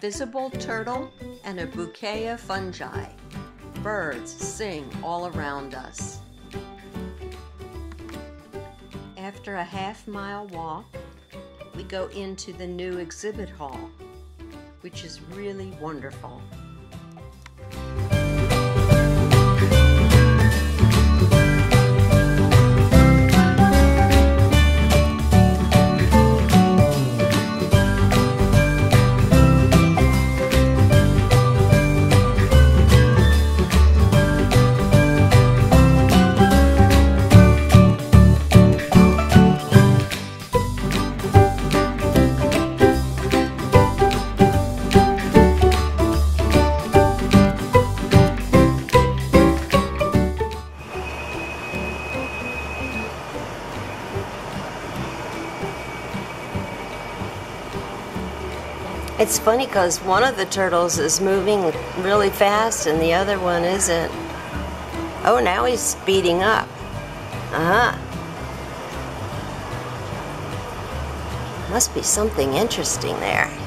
invisible turtle and a bouquet of fungi. Birds sing all around us. After a half-mile walk, we go into the new exhibit hall, which is really wonderful. It's funny because one of the turtles is moving really fast and the other one isn't. Oh, now he's speeding up. Must be something interesting there.